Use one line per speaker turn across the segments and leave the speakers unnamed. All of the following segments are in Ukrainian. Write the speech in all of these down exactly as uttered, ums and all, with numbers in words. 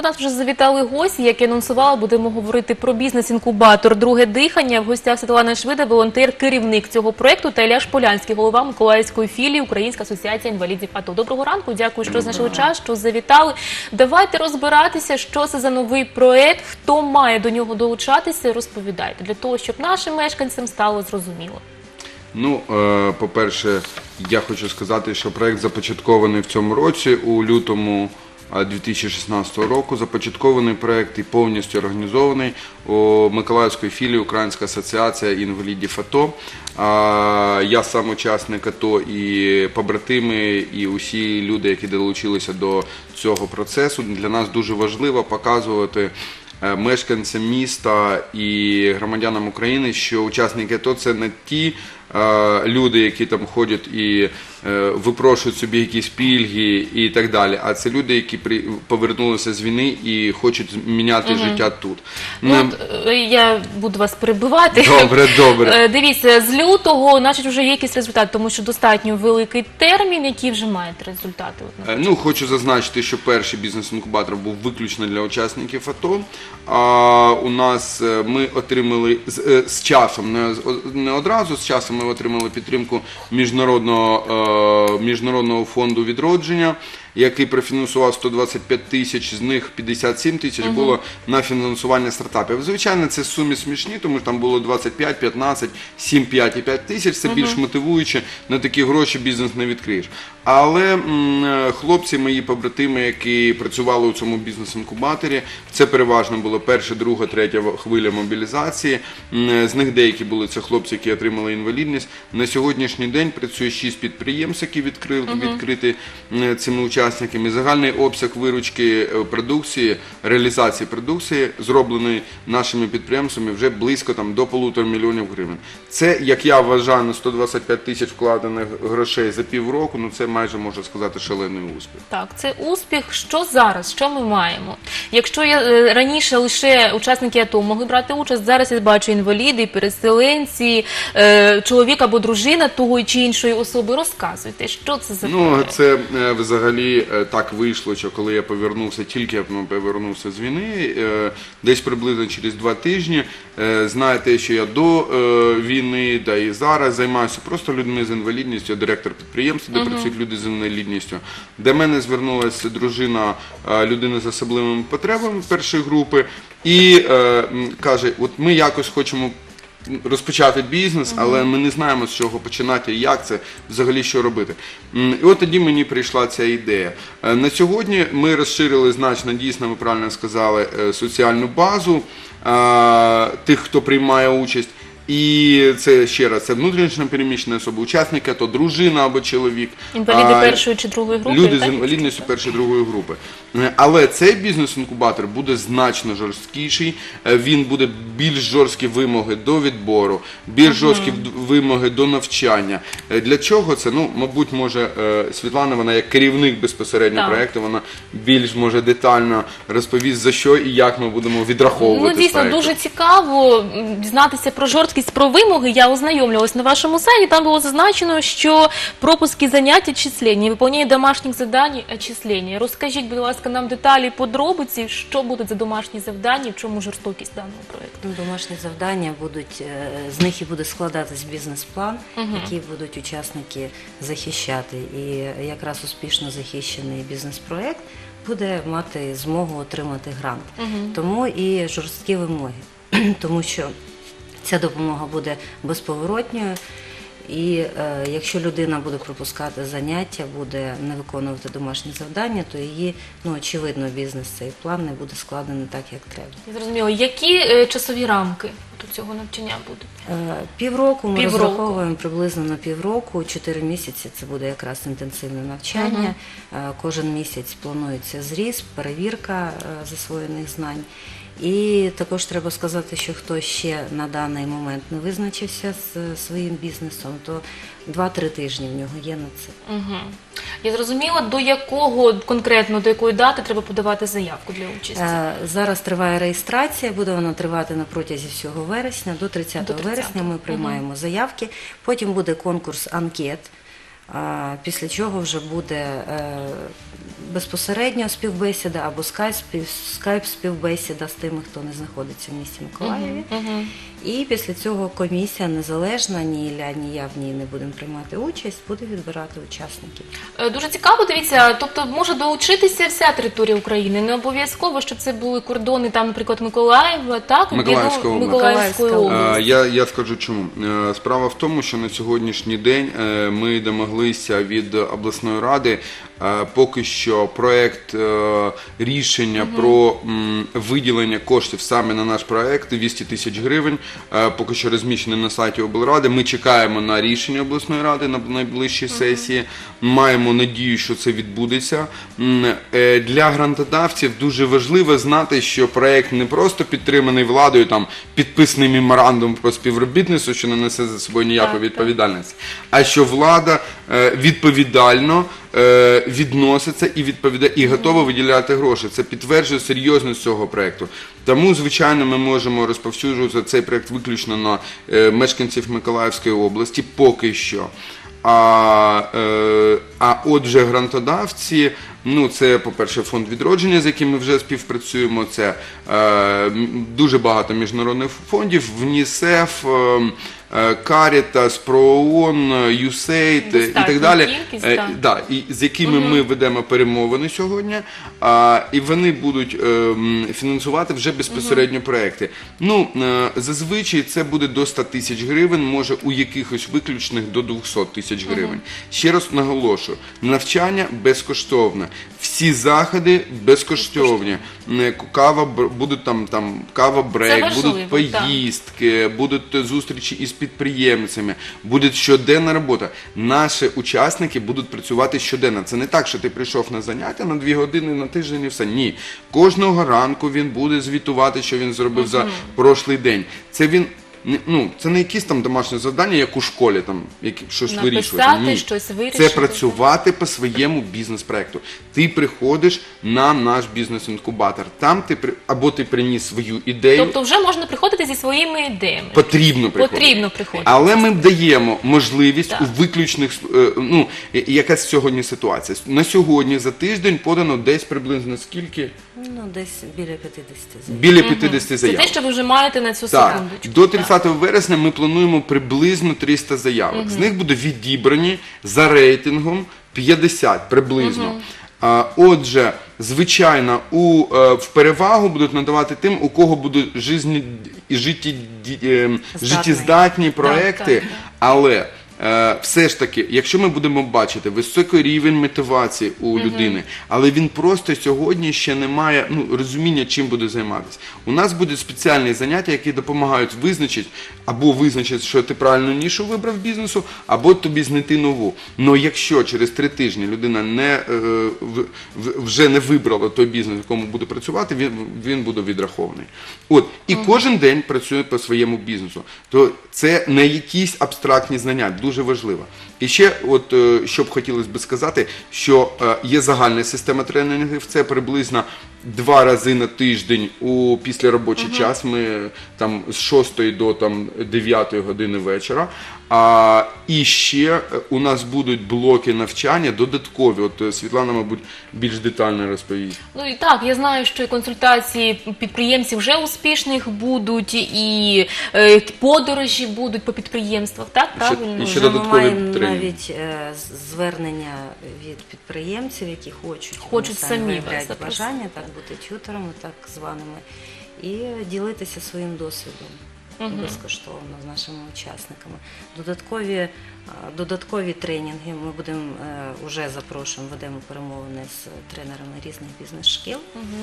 до нас вже завітали гості, як я анонсувала, будемо говорити про бізнес-інкубатор «Друге дихання». В гостях Світлана Швида, волонтер, керівник цього проєкту, та Ілля Шполянський, голова Миколаївської філії Українська асоціація інвалідів АТО. Доброго ранку, дякую, що знайшли час, що завітали. Давайте розбиратися, що це за новий проєкт, хто має до нього долучатися, розповідайте, для того, щоб нашим мешканцям стало зрозуміло.
Ну, по-перше, я хочу сказати, що проєкт започаткований в цьому році, у лютому дві тисячі шістнадцятого року. Започаткований проєкт і повністю організований у Миколаївської філії Українська асоціація інвалідів АТО. Я сам учасник АТО, і побратими, і усі люди, які долучилися до цього процесу. Для нас дуже важливо показувати мешканцям міста і громадянам України, що учасники АТО – це не ті люди, які там ходять і випрошують собі якісь пільги і так далі, а це люди, які повернулися з війни і хочуть міняти угу. життя тут.
Ну, Не... от, я буду вас перебивати.
Добре, добре.
Дивіться, з лютого, значить, вже є якісь результати, тому що достатньо великий термін, які вже маєте результати?
От, ну, хочу зазначити, що перший бізнес-інкубатор був виключно для учасників АТО. А у нас ми отримали з, з часом, не, не одразу, з часом ми отримали підтримку міжнародного, міжнародного фонду відродження, який профінансував сто двадцять п'ять тисяч, з них п'ятдесят сім тисяч було на фінансування стартапів. Звичайно, це суми смішні, тому що там було двадцять п'ять, п'ятнадцять, сім, п'ять і п'ять тисяч, це більш мотивуюче, на такі гроші бізнес не відкриєш. Але м, хлопці, мої побратими, які працювали у цьому бізнес-інкубаторі, це переважно було перша, друга, третя хвиля мобілізації, з них деякі були це хлопці, які отримали інвалідність. На сьогоднішній день працює шість підприємств, які відкрили, відкриті цими учасниками. Загальний обсяг виручки продукції, реалізації продукції, зроблений нашими підприємствами, вже близько там, до полутора мільйонів гривень. Це, як я вважаю, на сто двадцять п'ять тисяч вкладених грошей за півроку, ну це майже, можна сказати, шалений успіх.
Так, це успіх. Що зараз? Що ми маємо? Якщо я, раніше лише учасники АТО могли брати участь, зараз я бачу інваліди, переселенці, е, чоловік або дружина того чи іншої особи. Розказуйте, що це за
Ну,
проект?
це е, взагалі е, так вийшло, що коли я повернувся, тільки я повернувся з війни, е, десь приблизно через два тижні, е, знаєте, що я до е, війни, да і зараз займаюся просто людьми з інвалідністю, я директор підприємства, де uh-huh. працюють люди з інвалідністю. До мене звернулася дружина, е, людина з особливими потребами першої групи, і е, каже, от ми якось хочемо розпочати бізнес, але ми не знаємо, з чого починати і як це, взагалі, що робити. І от тоді мені прийшла ця ідея. На сьогодні ми розширили значно, дійсно, ви правильно сказали, соціальну базу тих, хто приймає участь. І це, ще раз, це внутрішньо переміщені особи, учасники, то дружина або чоловік.
Інваліди першої чи другої групи?
Люди з інвалідністю першої, другої групи. Але цей бізнес-інкубатор буде значно жорсткіший, він буде більш жорсткі вимоги до відбору, більш жорсткі вимоги до навчання. Для чого це? Ну, мабуть, може, Світлана, вона як керівник безпосередньо так. проєкту, вона більш, може, детально розповість, за що і як ми будемо відраховувати.
Ну, дійсно, дуже цікаво дізнатися про жорсткість, про вимоги. Я ознайомлювалась на вашому сайті, там було зазначено, що пропуски занять, отчислення, виконання домашніх завдань, отчислення. Розкажіть, будь ласка, нам деталі, подробиці, що будуть за домашні завдання, в чому жорстокість даного проєкту?
Домашні завдання будуть, з них і буде складатись бізнес-план, угу. який будуть учасники захищати. І якраз успішно захищений бізнес-проєкт буде мати змогу отримати грант. Угу. Тому і жорсткі вимоги, тому що ця допомога буде безповоротньою, і е, якщо людина буде пропускати заняття, буде не виконувати домашні завдання, то її, ну, очевидно, бізнес, цей план не буде складений так, як треба.
Я зрозуміла. Які е, часові рамки до цього навчання будуть?
Е, півроку ми
півроку.
розраховуємо приблизно на півроку, чотири місяці це буде якраз інтенсивне навчання, угу. е, кожен місяць планується зріз, перевірка е, засвоєних знань. І також треба сказати, що хто ще на даний момент не визначився з своїм бізнесом, то два-три тижні в нього є на це.
Угу. Я зрозуміла, до якого конкретно, до якої дати треба подавати заявку для участі?
Зараз триває реєстрація, буде вона тривати на протязі всього вересня. До тридцятого вересня ми приймаємо угу. заявки, потім буде конкурс анкет. А після чого вже буде е, безпосередньо співбесіда або скайп-співбесіда з тими, хто не знаходиться в місті Миколаєві.
Мгм.
І після цього комісія незалежна, ні Ілля, ні я в ній не будемо приймати участь, буде відбирати учасників.
Е, Дуже цікаво, дивіться, тобто може долучитися вся територія України, не обов'язково, щоб це були кордони, там, наприклад, Миколаєва, так?
Миколаївська область.
Миколаївської
Миколаївська
області.
Е, Я, я скажу чому. Е, Справа в тому, що на сьогоднішній день е, ми домоглися від обласної ради е, поки що проект е, рішення про м, виділення коштів саме на наш проект двісті тисяч гривень. Е, Поки що розміщений на сайті облради. Ми чекаємо на рішення обласної ради на найближчій сесії. Маємо надію, що це відбудеться. М, е, Для грантодавців дуже важливо знати, що проект не просто підтриманий владою, там підписаний меморандум про співробітництво, що не несе за собою ніякої
Так, так.
відповідальності, а що влада е, відповідально е, відноситься і відповідає і готова виділяти гроші. Це підтверджує серйозність цього проекту. Тому, звичайно, ми можемо розповсюджувати цей проект виключно на е, мешканців Миколаївської області поки що. А, е, а отже, грантодавці, ну це, по-перше, фонд відродження, з яким ми вже співпрацюємо, це е, м, дуже багато міжнародних фондів, ВНІСЕФ, е, е, Карітас, ПРООН, ЮСЕЙД і
Достатня
так далі,
кількість,
Е,
так.
да, і з якими ми ведемо перемовини сьогодні, а, і вони будуть е, м, фінансувати вже безпосередньо проекти. Ну, е, зазвичай це буде до ста тисяч гривень, може у якихось виключних до двохсот тисяч гривень. Ще раз наголошую, навчання безкоштовне, всі заходи безкоштовні. Е, Кава, бр- будуть там, там кава
Це
брейк,
важливо,
будуть поїздки, будуть зустрічі із підприємцями, буде щоденна робота. Наші учасники будуть працювати щоденно. Це не так, що ти прийшов на заняття на дві години на тиждень і все. Ні. Кожного ранку він буде звітувати, що він зробив за прошлий день. Це він не- ну, це не якісь там домашні завдання, як у школі, там, які, щось
Написати,
вирішувати. Ні.
щось вирішити.
Це працювати по своєму бізнес-проекту. Ти приходиш на наш бізнес-інкубатор. Там ти при- або ти приніс свою ідею,
Тобто вже можна приходити зі своїми ідеями.
потрібно приходити.
Потрібно приходити.
Але ми даємо можливість
Так.
у виключних, е, ну, і- і якась сьогодні ситуація. На сьогодні за тиждень подано десь приблизно скільки?
Ну, десь біля п'ятдесят заяв.
Біля п'ятдесят
Це
заяв.
те, що ви вже маєте на цю
Так,
секундочку.
до тридцятого вересня ми плануємо приблизно триста заявок. З них буде відібрані за рейтингом п'ятдесят приблизно. А, отже, звичайно, у, е, в перевагу будуть надавати тим, у кого будуть жизні, і житті, е, життєздатні проекти,
так, так.
але е, все ж таки, якщо ми будемо бачити високий рівень мотивації у людини, але він просто сьогодні ще не має ну, розуміння, чим буде займатися. У нас будуть спеціальні заняття, які допомагають визначити, або визначити, що ти правильну нішу вибрав бізнесу, або тобі знайти нову. Но якщо через три тижні людина не, е, в- в- вже не вибрала той бізнес, в якому буде працювати, він, він буде відрахований. От, і кожен день працює по своєму бізнесу. То це не якісь абстрактні знання, дуже важливо. І ще, от, е, що б хотілося б сказати, що е, є загальна система тренінгів, це приблизно два рази на тиждень у післяробочий час, ми там з шостої до там, дев'ятої години вечора. А, і ще е, у нас будуть блоки навчання додаткові. От е, Світлана, мабуть, більш детально розповість.
Ну і так, я знаю, що і консультації підприємців вже успішних будуть, і е, подорожі будуть по підприємствах, так?
ще-
Правильно?
і ще
Вже ми
додаткові
маємо
тренінги.
навіть е, з- звернення від підприємців, які хочуть,
Хочуть
вони
самі вас
виявляють
запросити.
бажання так бути тюторами, так званими, і ділитися своїм досвідом безкоштовно з нашими учасниками. Додаткові, е, додаткові тренінги ми будемо вже запрошуємо, ведемо перемовини з тренерами різних бізнес-шкіл.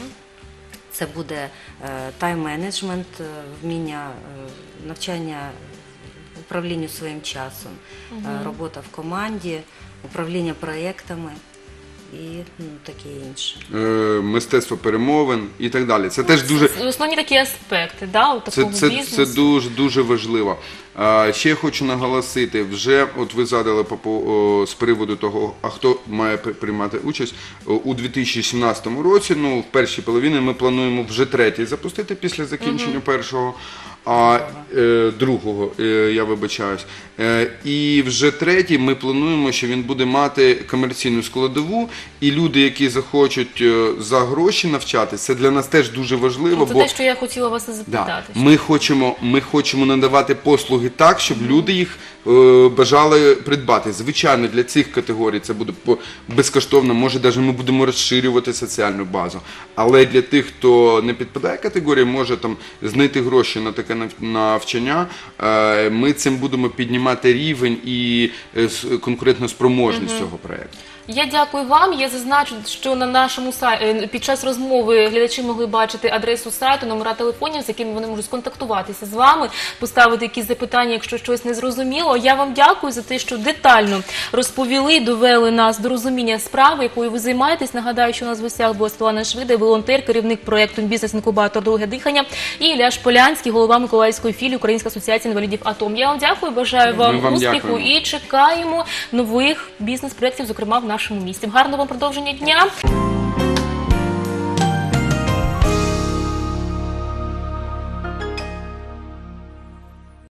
Це буде е, тайм-менеджмент, е, вміння е, навчання управлінню своїм часом, е, робота в команді, управління проєктами. і ну, таке інше.
Е, мистецтво перемовин і так далі. Це теж дуже
Це основні такі аспекти, да, у
Це,
такого
це,
бізнесу.
це дуже, дуже важливо. А, ще я хочу наголосити, вже от ви задали по, по, о, з приводу того, а хто має при- приймати участь. О, у дві тисячі сімнадцятому році, ну, в першій половині ми плануємо вже третій запустити після закінчення першого, а е, другого, е, я вибачаюсь. Е, і вже третій ми плануємо, що він буде мати комерційну складову, і люди, які захочуть е, за гроші навчатися, це для нас теж дуже важливо.
Це
бо
те, що я хотіла вас і
Да.
запитати.
Ми хочемо, ми хочемо надавати послуги так, щоб люди їх е, бажали придбати. Звичайно, для цих категорій це буде по- безкоштовно, може навіть ми будемо розширювати соціальну базу. Але для тих, хто не підпадає категорії, може там знайти гроші на таке нав- навчання, е, ми цим будемо піднімати рівень і е, с- конкурентну спроможність цього проєкту.
Я дякую вам. Я зазначу, що на нашому сайті під час розмови глядачі могли бачити адресу сайту, номера телефонів, з якими вони можуть сконтактуватися з вами, поставити якісь запитання, якщо щось не зрозуміло. Я вам дякую за те, що детально розповіли, довели нас до розуміння справи, якою ви займаєтесь. Нагадаю, що у нас в гостях була Світлана Швида, волонтер, керівник проєкту «Бізнес-інкубатор. Друге дихання», і Ілля Шполянський, голова Миколаївської філії Українська асоціація інвалідів АТО. Я вам дякую, бажаю вам,
Ми вам
успіху
дякуємо.
і чекаємо нових бізнес-проєктів, зокрема в нашому місті. Гарного вам продовження дня!